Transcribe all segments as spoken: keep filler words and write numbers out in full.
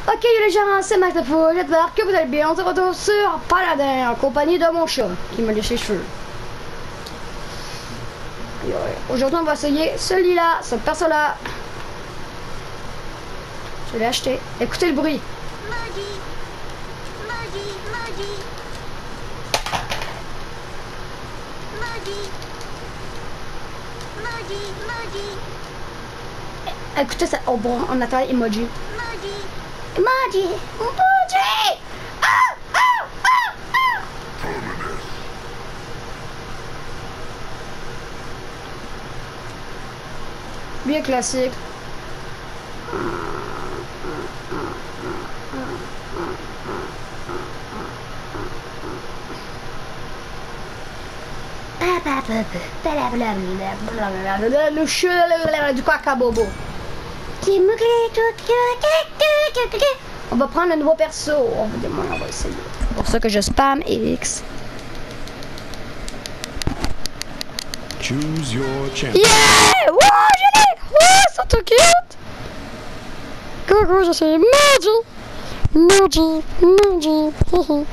Ok les gens, c'est Max de Fou, j'espère que vous allez bien. On se retrouve sur Paladin en compagnie de mon chat qui me lèche les cheveux. Aujourd'hui on va essayer celui-là, ce perso-là. Je l'ai acheté. Écoutez le bruit. Écoutez ça, oh bon, on attend emoji. Emoji, emoji. Ah, ah, ah, ah. Bien classique. Le chat du caca bobo. On va prendre un nouveau perso. On va, on va essayer. C'est pour ça que je spam X. Choose your champion. Yeah! Wow, je l'ai! Wow, c'est trop cute! Coucou, je suis Moji! Moji! Moji!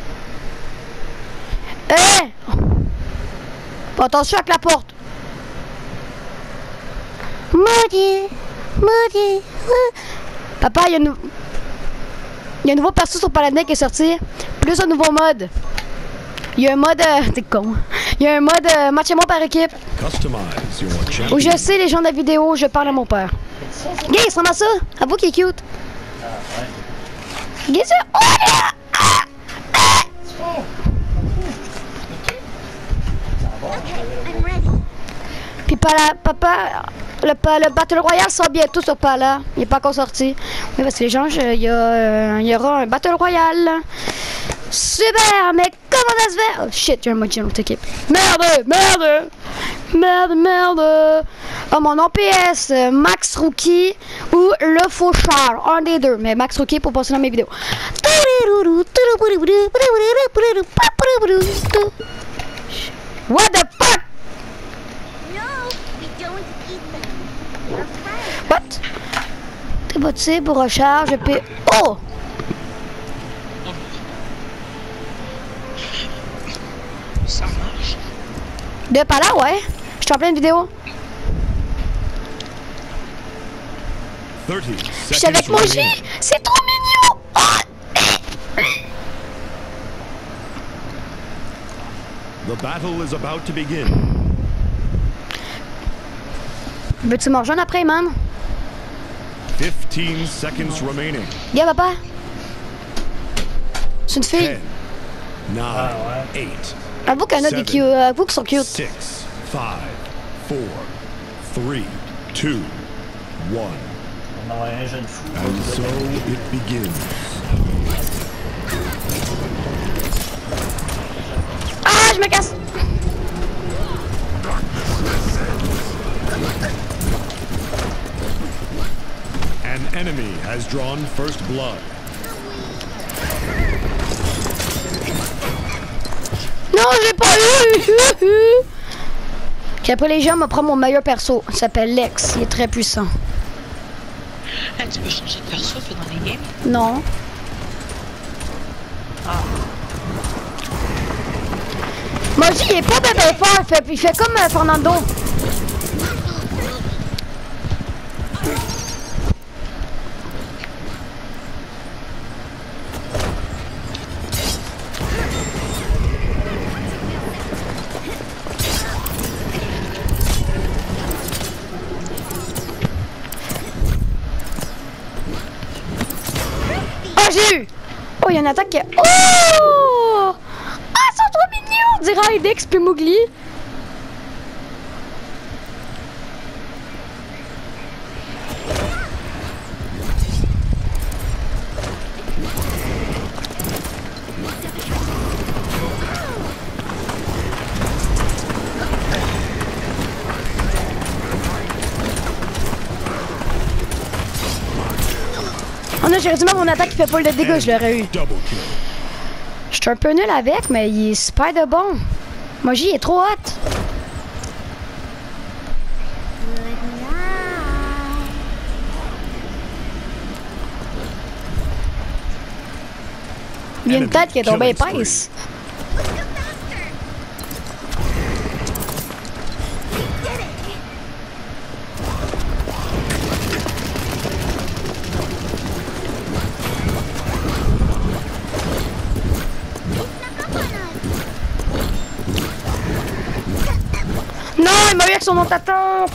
Eh! Attention avec la porte! Moji! Moji! Papa, il y a un il y a un nouveau perso sur Paladin qui est sorti. Plus un nouveau mode. Il y a un mode... Euh, T'es con. Il y a un mode euh, match à moi par équipe. Où je sais les gens de la vidéo, je parle à mon père. Gay, il ressemble à ça. Avoue qu'il est cute. Gay, ça. Oh, yeah! Ah! Ah! Puis pala, papa, le, le Battle Royale sort bientôt sur Pala. Il n'est pas encore sorti. Oui, parce que les gens, il y, euh, y aura un Battle Royale. Super, mais comment ça se fait? Oh shit, j'ai un moji dans l'autre équipe. Merde, merde, merde, merde. Oh, mon nom P S, Max Rookie ou le Faucheur, un des deux. Mais Max Rookie pour passer dans mes vidéos. What the fuck? What? T'es bâti pour recharge, puis... Oh! Ça marche. De pas là, ouais. Je suis en pleine vidéo. Je suis avec Moji. C'est trop mignon. Oh! The battle is about to begin. Veux-tu me rejoindre après, man? fifteen seconds remaining. Viens, papa. C'est une fille. ten, nine, eight. Avoue qu'elle a des cute. Avoue qu'ils sont cute. six, five, four, three, two, one. On a un jeune fou. And so it begins. Ah, je me casse. An enemy has drawn first blood. Non, j'ai pas eu. Puis après, les gens me prennent mon meilleur perso. Il s'appelle Lex. Il est très puissant. Ah, tu peux changer de perso toi, dans les games? Non. Ah. Moji, il est pas bébé fort. Il fait, il fait comme euh, Fernando. J'ai eu! Oh, il y a une attaque qui... Oh! Ah, ils sont trop mignons! On dirait Idex puis Mowgli. Oh non, j'ai réduit mon attaque qui fait pas le dégât, je l'aurais eu. Je suis un peu nul avec, mais il est super de bon. Moji, il est trop hot. Il y a une tête qui est tombée épaisse. Non, il m'a eu avec son nom d'attente.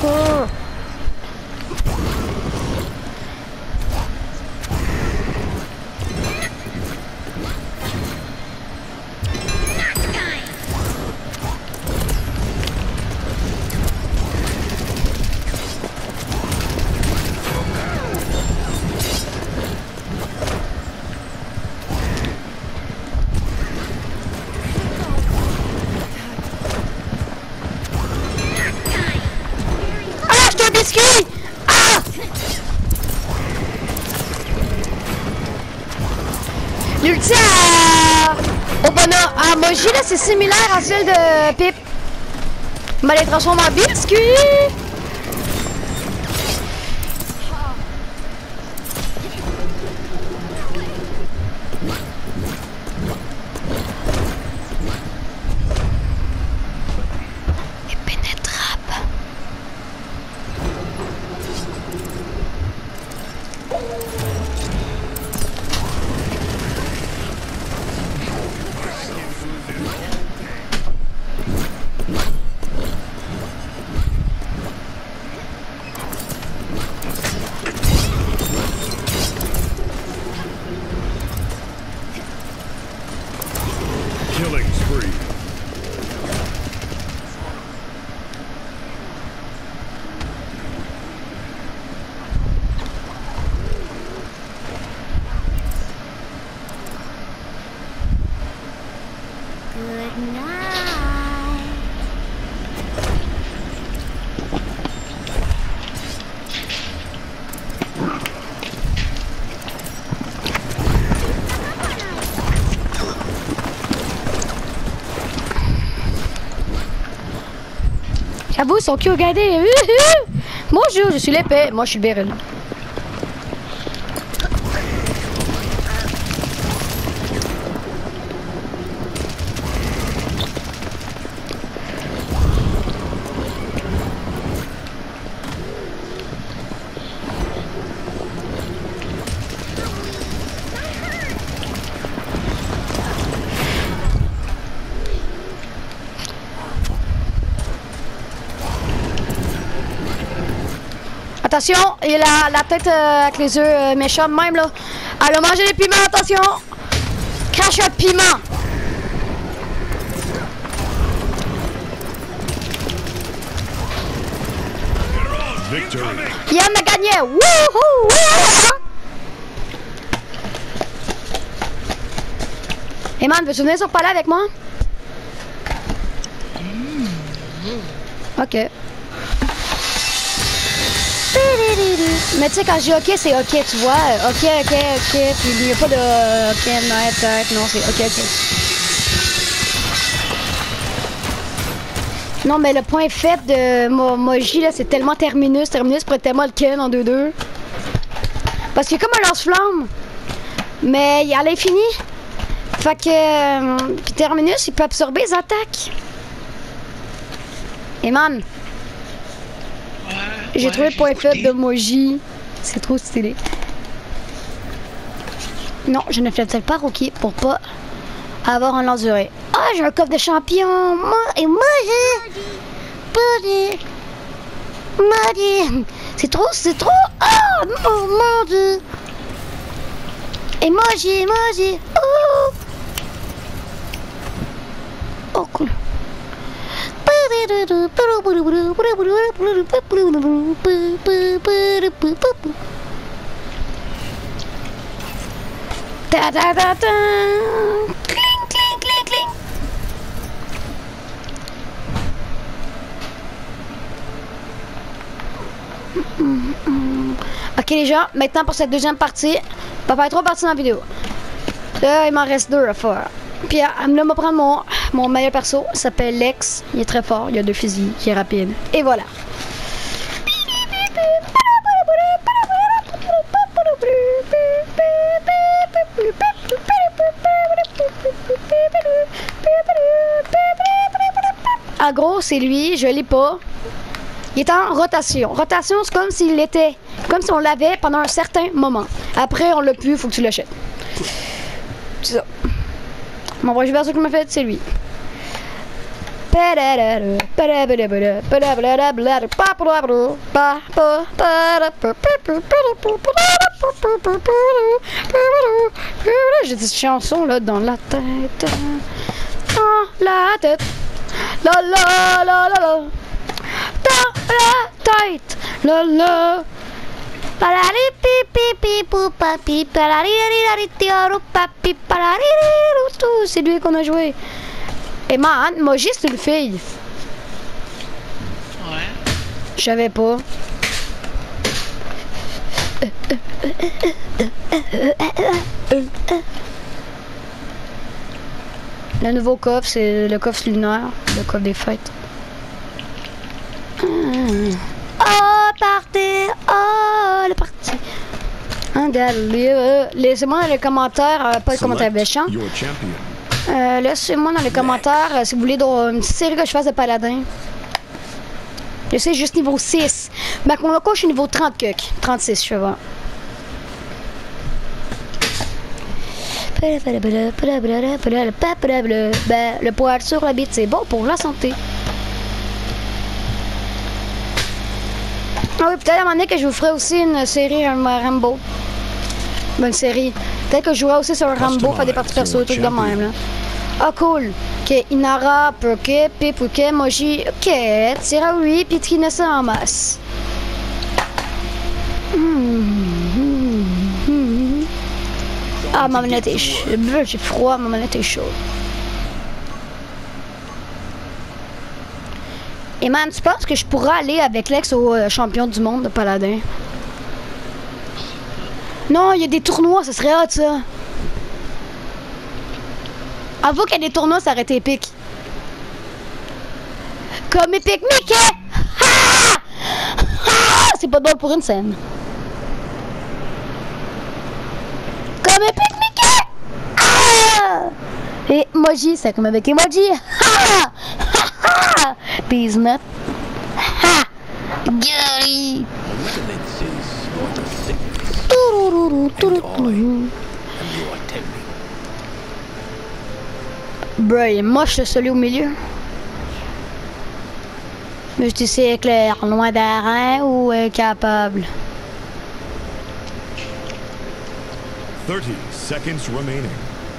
Ah! L'ulti à... au bonheur à Moji, là, c'est similaire à celle de Pip. On va les transformer en biscuits. Killing spree. Good night. J'avoue, son cul regardez. Bonjour, je suis l'épée. Moi, je suis le Beryl. Attention, il a la tête euh, avec les yeux euh, méchants même là. Elle a mangé des piments, attention! Crache un piment! Victory. Yann a gagné! Wouhou! Hey man, veux-tu venir sur palais avec moi? Ok. Mais tu sais, quand je dis ok, c'est ok, tu vois. Ok, ok, ok. Puis il n'y a pas de ok, non, tête, non, c'est ok, ok. Non, mais le point faible de Mo Moji, là, c'est tellement Terminus. Terminus pourrait tellement le kill en deux deux. Parce qu'il y a comme un lance-flamme. Mais il est à l'infini. Fait que. Euh, puis Terminus, il peut absorber les attaques. Et man. J'ai Ouais, trouvé le j'ai point écouté. faible de Moji. C'est trop stylé. Non, je ne fais pas Rocky pour pas avoir un lance duré. Ah, j'ai un coffre de champion. Moi et Moji. Moji. Moji. C'est trop, c'est trop. Oh, mon, mon Dieu. Et Moji, Moji. Oh. Oh, cool. Da da da da. Cling cling cling cling. Ok les gens, maintenant pour cette deuxième partie, on va faire trois parties dans la vidéo. Là il m'en reste deux à faire. Puis là, on va prendre mon, mon meilleur perso, il s'appelle Lex, il est très fort, il a deux fusils, il est rapide. Et voilà. c'est lui, je l'ai pas. Il est en rotation. Rotation, c'est comme s'il était, comme si on l'avait pendant un certain moment. Après, on l'a plus, il faut que tu l'achètes. C'est ça. Mon vrai joueur que m'a fait, c'est lui. J'ai des chansons là dans la tête. Dans la tête. La la la la la. Dans la tête. La la. C'est lui qu'on a joué. Et man, Moji c'est une fille. Ouais. Je savais pas. Le nouveau coffre, c'est le coffre lunaire, le coffre des fêtes. Oh, partez! Oh, le parti! Laissez-moi dans les commentaires, euh, pas les commentaires méchants. Your champion. Euh, Laissez-moi dans les commentaires euh, si vous voulez dans une petite série que je fasse de paladin. Je sais juste niveau six. Mais mon loco, je suis niveau trente cuck. trente-six, je vais voir. Le poil sur la bite, c'est bon pour la santé. Ah oui, peut-être à un moment donné que je vous ferai aussi une série, un Rambo. Bonne série. Peut-être que je jouerai aussi sur un Rambo, faire des parties perso, des trucs de même, là. Ah, cool. Ok, Inara, ok, Pip, ok, Moji, ok, Tira, oui, puis Trinessa en masse. Ah, ma manette est chaude. J'ai froid, ma manette est chaude. Et man, tu penses que je pourrais aller avec l'ex au euh, champion du monde de paladin? Non, il y a des tournois, ça serait hot, ça. Avoue qu'il y a des tournois, ça aurait été épique. Comme Epic Mickey! Ah! Ah! C'est pas drôle pour une scène. Comme Epic Mickey! Ah! Et Moji, c'est comme avec Emoji. Ah! Ah! Peasnut. Ha! Gary! Bro, il est moche celui au milieu. Mais je dis c'est clair, loin d'airain ou incapable. thirty seconds remaining.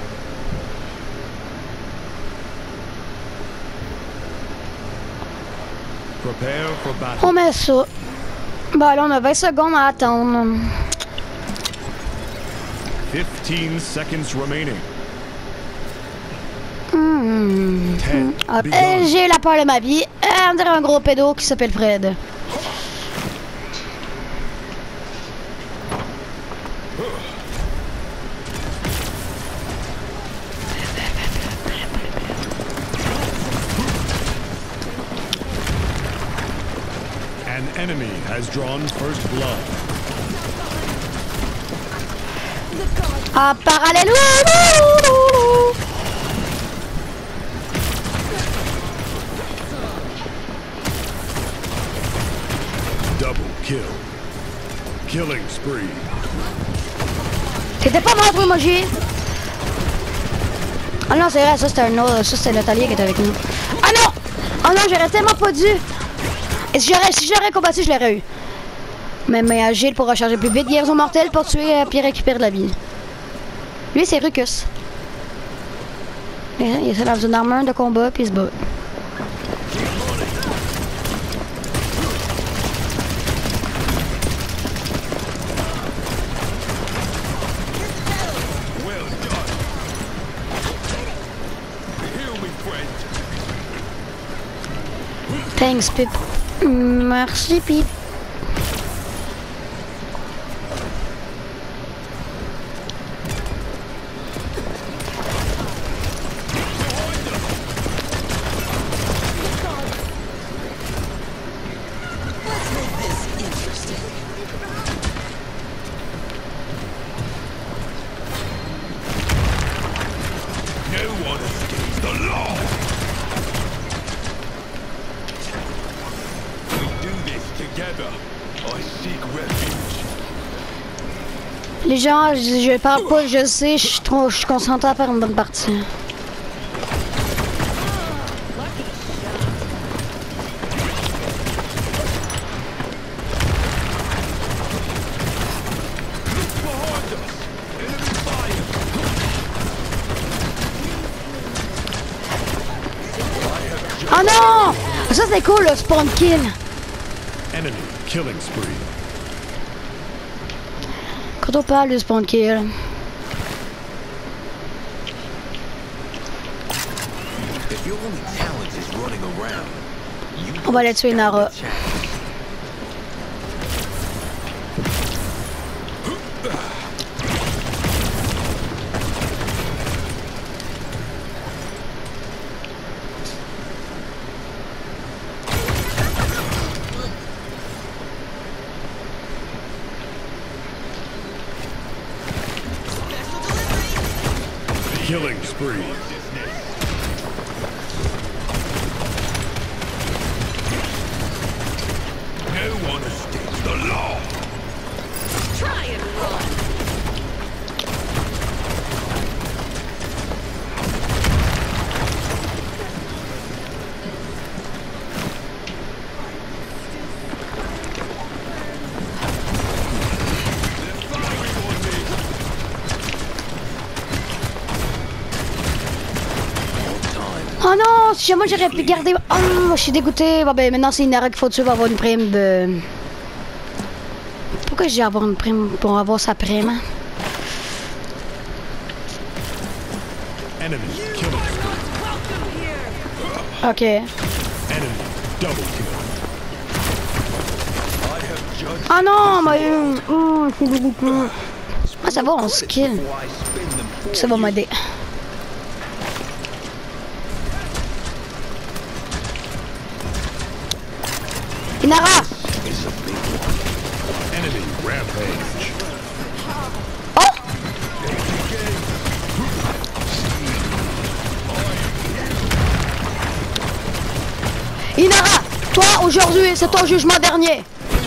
Prepare for battle. On met ça. Bah là, on a vingt secondes à attendre. fifteen seconds remaining. Mmh. ten. Ah, Begun. euh, j'ai eu la peur de ma vie. Euh, on dirait un gros pédo qui s'appelle Fred. An enemy has drawn first blood. Ah, parallèle. Double kill. Killing spree. T'étais pas mort, toi, Moji? Ah non, c'est vrai, ça c'était un autre. Ça c'était l'atelier qui était avec nous. Ah non! Ah non, j'aurais tellement pas dû. Et si j'aurais si j'aurais combattu, je l'aurais eu. Mais, mais agile pour recharger plus vite. Guérison mortelle pour tuer euh, puis récupérer de la vie. Lui, c'est Rucus. Il est dans une armure de combat puis il se bat. Well done. Heal me, friend. Thanks, Pip. Merci, Pip. No one escapes the law. Les gens, je, je parle pas, je sais, je suis trop, je suis concentré à faire une bonne partie. Oh non! Ça c'est cool le spawn kill. Enemy killing spree. Quand on parle de spawn kill. On va aller tuer Nara. Killing spree. No one escapes the law. Try and run. Oh non, si jamais j'aurais pu garder... Oh, je suis dégoûté. Bon ben maintenant c'est une Nara qu'il faut tuer pour avoir une prime de... Pourquoi j'ai avoir une prime pour avoir sa prime? Hein? Enemy killing spree. Ok. Enemy double kill. Oh non, mais... Oh, c'est dégoûté. Ah ça va, on skill. Ça va m'aider. Nara! Enemy rampage. Oh! Inara, toi aujourd'hui, c'est ton jugement dernier.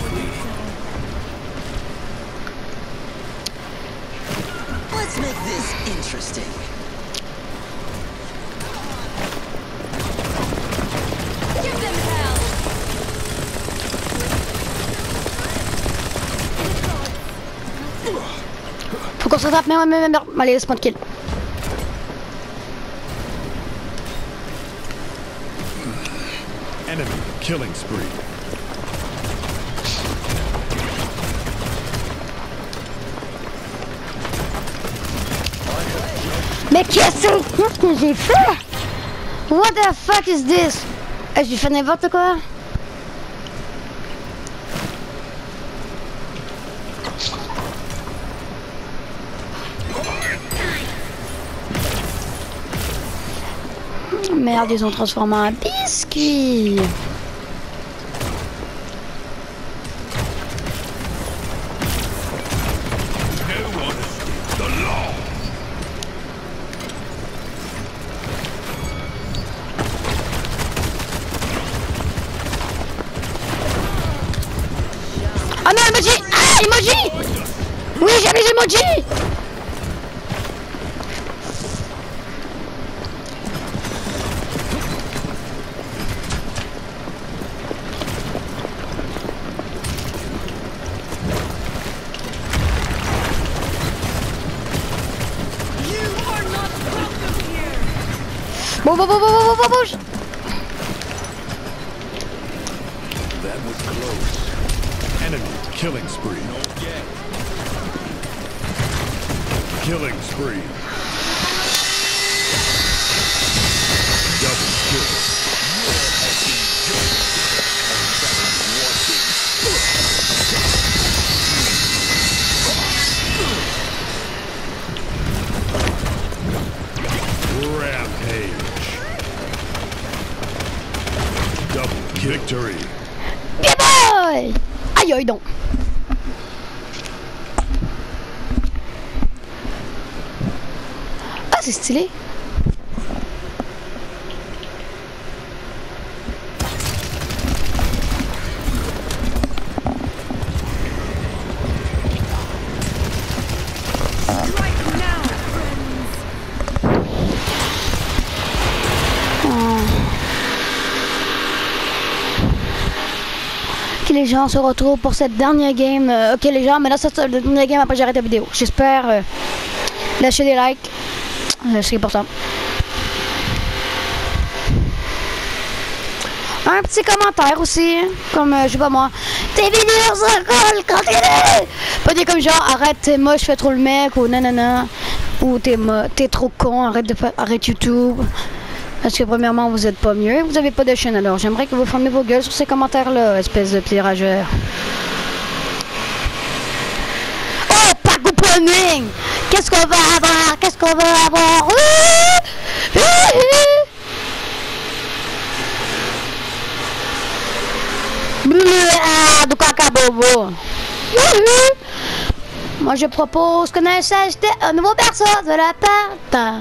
Let's make this interesting. Give them hell. Faut qu'on se rattrape, mais mais mais allez, laisse-moi de kill. Enemy killing spree. Mais qu'est-ce que j'ai fait? What the fuck is this? Eh, j'ai fait n'importe quoi. Merde, ils ont transformé en biscuit. No one escapes the law. Ah non, emoji! Ah, emoji! Oui, j'ai les emojis! Bon, bon, bon, bon, bon, bon, bouge! That was close. Enemy killing spree. Killing spree. Double kill. Rampage. Double victory. Bien boy! Aïe aïe donc! Ah c'est stylé! les gens se retrouvent pour cette dernière game. Euh, ok les gens, maintenant c'est la dernière game après j'arrête la vidéo. J'espère euh, lâcher des likes. Euh, c'est important. Un petit commentaire aussi, comme euh, je sais pas moi. Tes vidéos sont cool, continue! Pas des comme genre arrête t'es moche, je fais trop le mec ou nanana. Ou t'es t'es trop con, arrête de faire arrête YouTube. Parce que premièrement vous êtes pas mieux, vous avez pas de chaîne alors. J'aimerais que vous fermiez vos gueules sur ces commentaires là, espèce de petit rageur. Oh pack opening! Qu'est-ce qu'on va avoir? Qu'est-ce qu'on va avoir? Du caca bobo. Moi je propose qu'on aille s'acheter un nouveau perso de la part.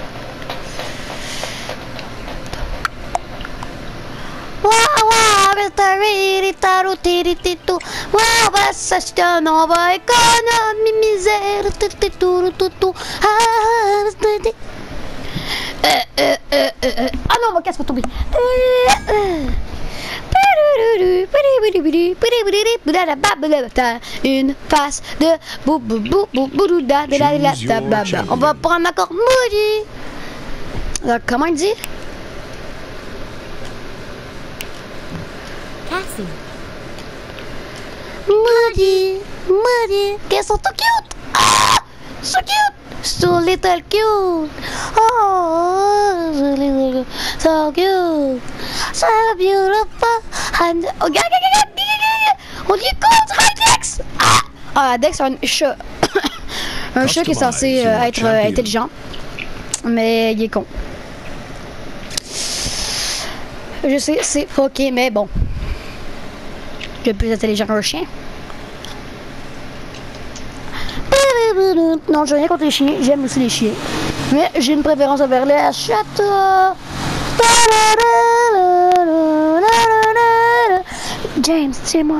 Waouh waouh, mister Taru tiri titu. Waouh, va s'acheter un nouveau économiser. Turu tutu. Euh euh euh euh. Ah non, mon casque va tomber. Une face de bou bou bou bou bou da da da da da da. On va prendre encore Moody. Alors, comment il dit? Cassie. Moody, Moody. Qu'elles sont tout cute. Ah, so cute. So little cute. Oh, so little, so cute. So beautiful. And oh, gars, gars, gars, gars, on dit écoute, hi Dex. Ah, ah Dex, c'est un chat. Un chat qui est censé euh, être euh, intelligent, mais il est con. Je sais, c'est ok, mais bon. Il est plus intelligent qu'un chien. Non, j'ai rien contre les chiens, j'aime aussi les chiens. Mais j'ai une préférence envers les chats. James, c'est moi.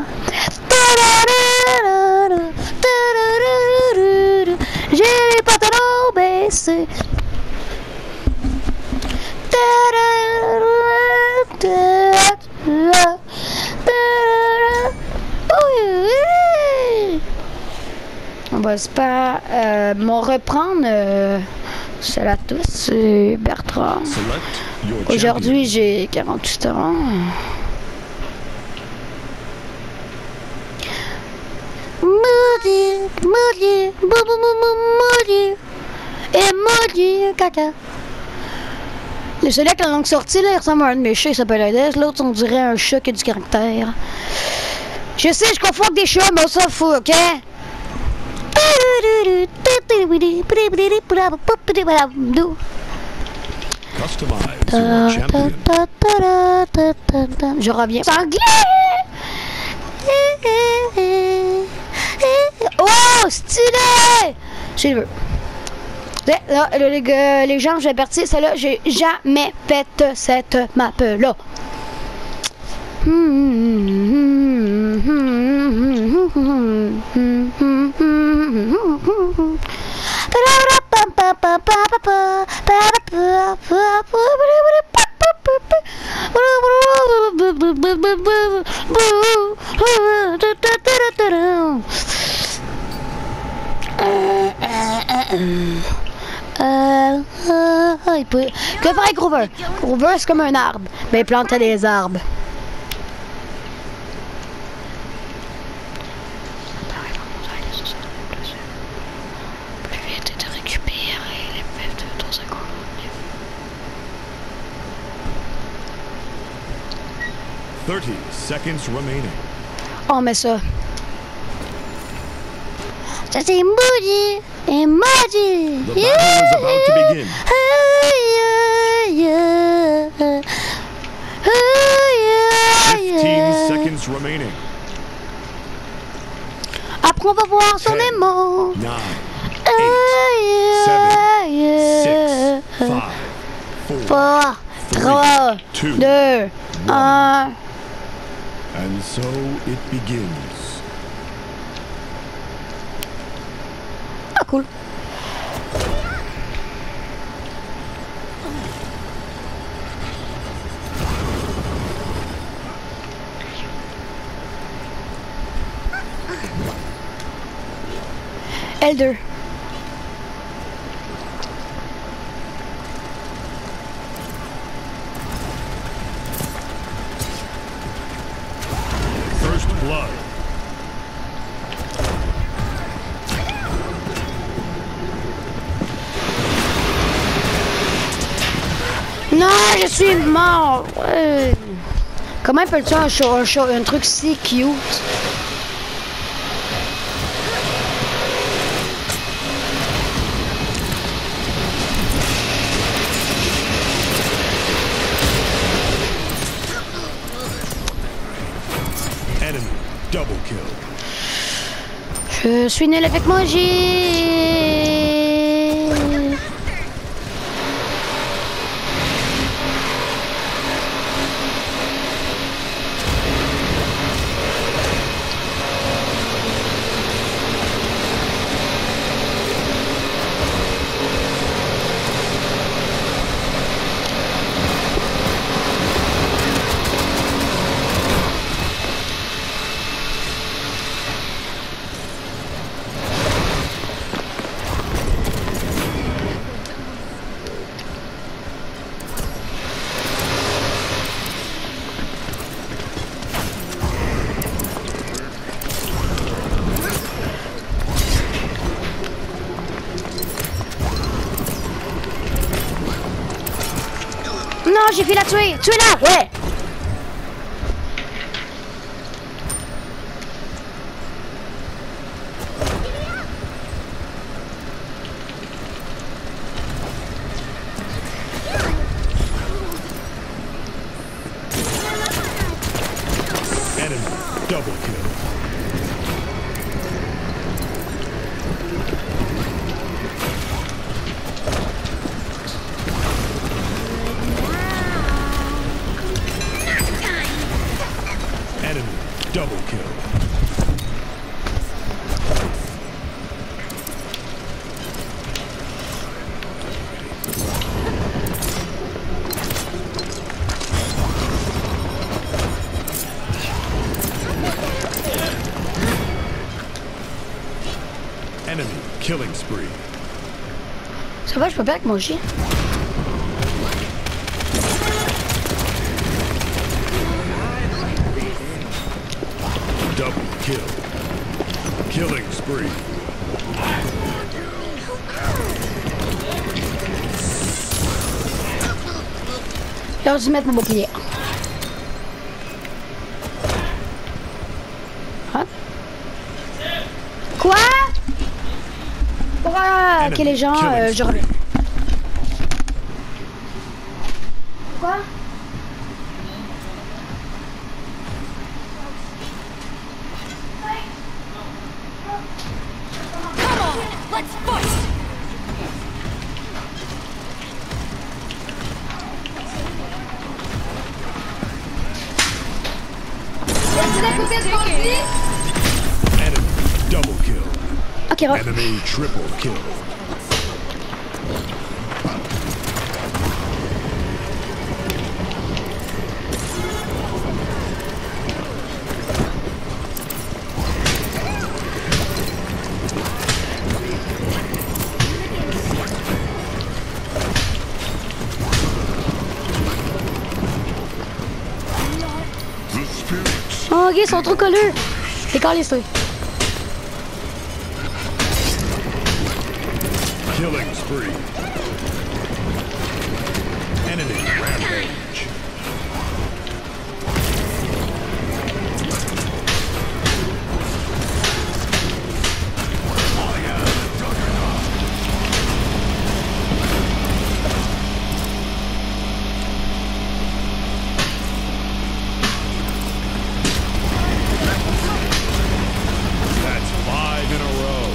J'ai les pantalons baissés. On va se pas euh, m'en reprendre. Euh, salut à tous, c'est Bertrand. Aujourd'hui, j'ai quarante-huit ans. Maudit, maudit, boubou, maudit, et maudit, caca. Le celui avec la langue sortie, là, il ressemble à un de mes chats, il s'appelle Hades. L'autre, on dirait un chat qui a du caractère. Je sais, je confonds avec des chats, mais on s'en fout, ok? Je reviens. C'est anglais! Oh, stylé! Je le veux. Là, les, gars, les gens, j'ai averti, celle-là, j'ai jamais fait cette map-là. Euh, euh, il peut... Que ferait Grover? Grover, c'est comme un arbre. Mais il plantait des arbres. Plus vite de récupérer les fèves de ton seconde. thirty seconds remaining. On met ça. Ça c'est Moody et Moody. The battle is about to begin. fifteen seconds remaining. Après on va voir son émo. nine, eight, seven, six, five, four, trois, deux, un. And so it begins. Ah, cool. L deux. First blood. Non, je suis mort. Ouais. Comment peux-tu un, show, un, show, un truc si cute? Enemy double kill. Je suis nul avec magie. Non, j'ai fait la tuer. Tuez-la. Ouais. Enemy double kill. Enemy double kill. Enemy killing spree. Ça va, je peux pas avec mon chien. Double kill. Killing spree. J'ai dû mettre mon bouclier. Hein? Quoi? Pour euh, que les gens, euh, je reviens. Quoi? Come on, let's fight! Enemy double kill. Ok, re. Enemy triple kill. Oh, ok, ils sont trop colleux. C'est quand les trucs. Killing spree. Enemy rampage. That's five in a row.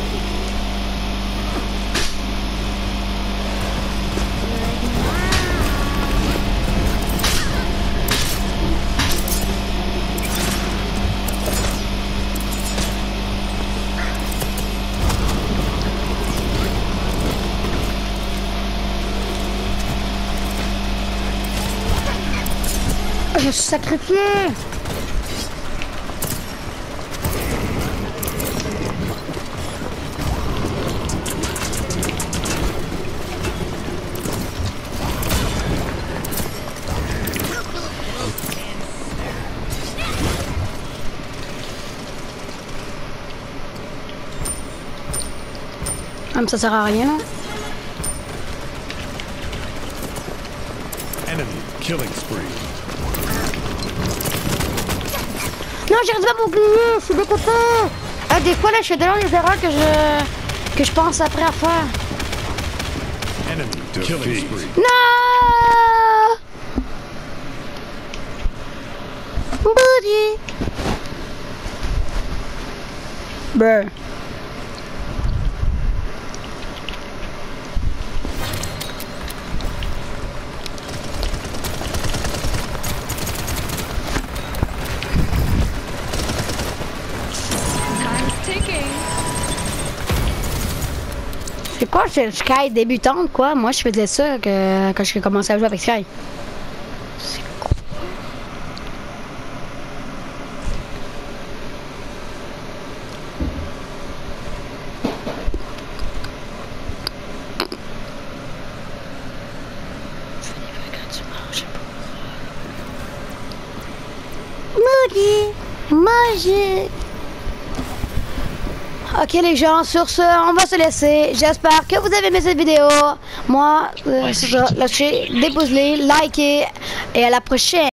Je me suis sacrifié. Comme ça sert à rien, là. Enemy killing spree. Non, j'arrive pas à m'oublier, je suis découpé. Ah, des fois, là, je fais tellement des erreurs que je... que je pense après à faire. Enemy killing spree. Non! Booty! Brr. C'est quoi, c'est Sky débutante, quoi? Moi, je faisais ça que, quand j'ai commencé à jouer avec Sky. C'est cool. Moody, magie. Ok les gens, sur ce, on va se laisser. J'espère que vous avez aimé cette vidéo. Moi, euh, Ouais, c'est c'est ça. fini. Lâchez des pouces bleus, likez et à la prochaine.